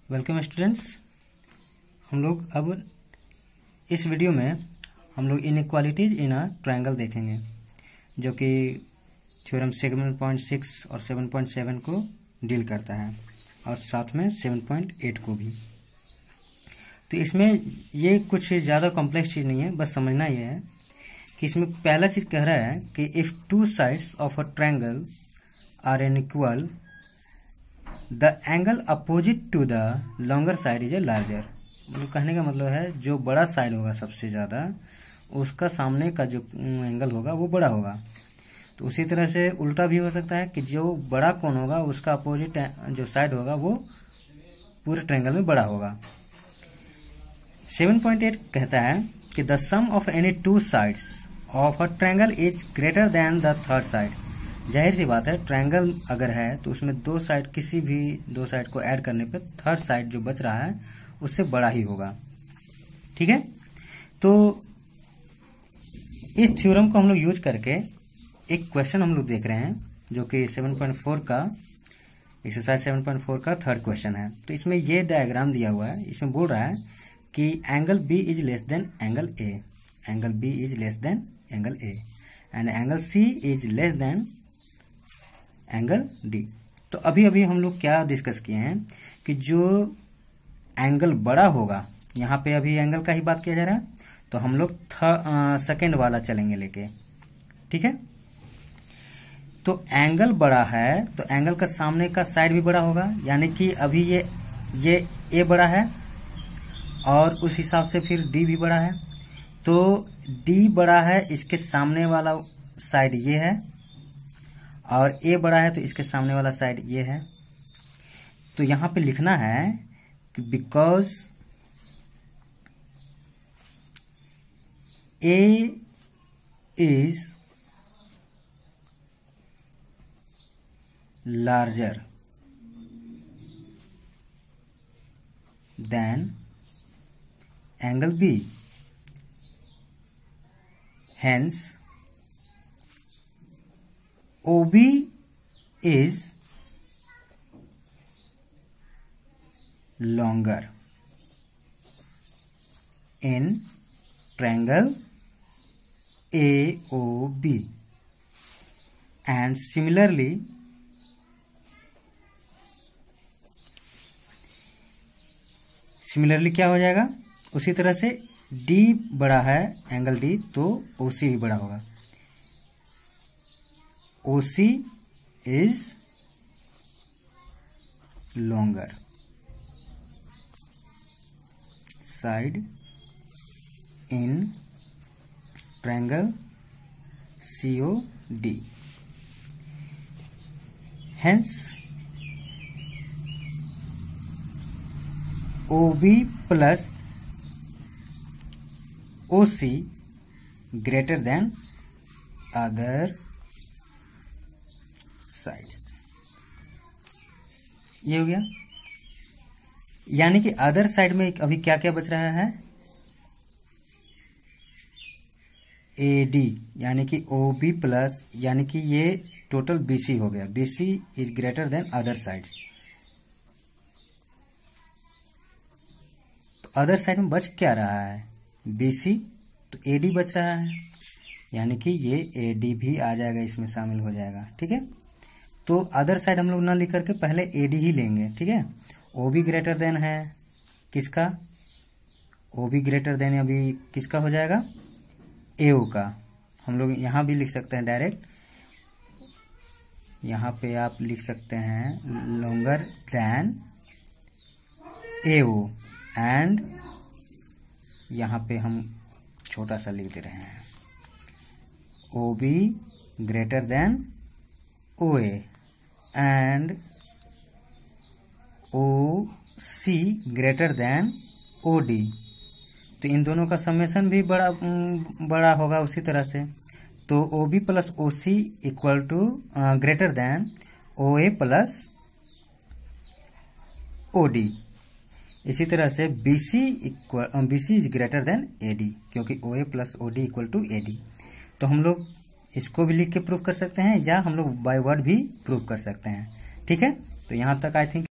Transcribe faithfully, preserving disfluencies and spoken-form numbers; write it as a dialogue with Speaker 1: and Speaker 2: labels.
Speaker 1: Welcome students. हम लोग अब इस वीडियो में हम लोग इनइक्वालिटीज इन अ ट्रायंगल देखेंगे, जो कि थ्योरम सेवन पॉइंट सिक्स और सेवन पॉइंट सेवन को डील करता है और साथ में सेवन पॉइंट एट को भी। तो इसमें ये कुछ ज़्यादा कॉम्प्लेक्स चीज़ नहीं है, बस समझना ये है कि इसमें पहला चीज़ कह रहा है कि if two sides of a triangle are unequal the angle opposite to the longer side is a larger. मतलब कहने का मतलब है जो बड़ा साइड होगा सबसे ज़्यादा उसका सामने का जो एंगल होगा वो बड़ा होगा। तो उसी तरह से उल्टा भी हो सकता है कि जो बड़ा कोण होगा उसका अपोजिट जो साइड होगा वो पूरे ट्रायंगल में बड़ा होगा। सेवन पॉइंट एट कहता है कि the sum of any two sides of a triangle is greater than the third side. जाहिर सी बात है, ट्रायंगल अगर है तो उसमें दो साइड किसी भी दो साइड को ऐड करने पे थर्ड साइड जो बच रहा है उससे बड़ा ही होगा। ठीक है, तो इस थ्योरम को हम लोग यूज करके एक क्वेश्चन हम लोग देख रहे हैं जो कि सेवन पॉइंट फोर का एक्सरसाइज सेवन पॉइंट फोर का थर्ड क्वेश्चन है। तो इसमें ये डायग्राम दिया हुआ है, इसमें बोल रहा है कि angle B is less than angle A, angle B is less than angle A and angle C is less than angle D. तो अभी अभी हम लोग क्या डिस्कस किए हैं कि जो एंगल बड़ा होगा, यहाँ पे अभी एंगल का ही बात किया जा रहा है, तो हम लोग सेकेंड वाला चलेंगे लेके। ठीक है, तो एंगल बड़ा है तो एंगल का सामने का साइड भी बड़ा होगा, यानी कि अभी ये ये ए बड़ा है और उस हिसाब से फिर डी भी बड़ा है। तो डी बड़ा है, इसके सामने वाला साइड ये है, और ए बड़ा है तो इसके सामने वाला साइड ये है। तो यहां पे लिखना है कि because A is larger than angle B, hence O B is longer in triangle A O B and similarly similarly क्या हो जाएगा, उसी तरह से D बड़ा है एंगल D तो O C भी बड़ा होगा। O C is longer side in triangle C O D. Hence O B plus O C greater than other sides. ये हो गया, यानी कि अदर साइड में अभी क्या क्या बच रहा है, ए डी, यानी कि ओ बी प्लस, यानी कि ये टोटल बी सी हो गया। B C is greater than other side. तो अदर साइड में बच क्या रहा है, बी सी, तो ए डी बच रहा है, यानी कि ये ए डी भी आ जाएगा, इसमें शामिल हो जाएगा। ठीक है, तो अदर साइड हम लोग ना लिख करके पहले एडी ही लेंगे। ठीक है, ओ भी ग्रेटर देन है किसका, ओ भी ग्रेटर देन अभी किसका हो जाएगा, एओ का। हम लोग यहां भी लिख सकते हैं डायरेक्ट, यहां पे आप लिख सकते हैं लॉन्गर देन एओ, एंड यहां पे हम छोटा सा लिख दे रहे हैं O B greater than O A and O C greater than O D. तो इन दोनों का समेशन भी बड़ा बड़ा होगा उसी तरह से। तो O B plus O C equal to greater than O A plus O D. इसी तरह से B C equal B C is greater than A D, क्योंकि O A plus O D equal to A D. तो हम लोग इसको भी लिख के प्रूव कर सकते हैं या हम लोग बाय वर्ड भी प्रूव कर सकते हैं। ठीक है, तो यहां तक आई थिंक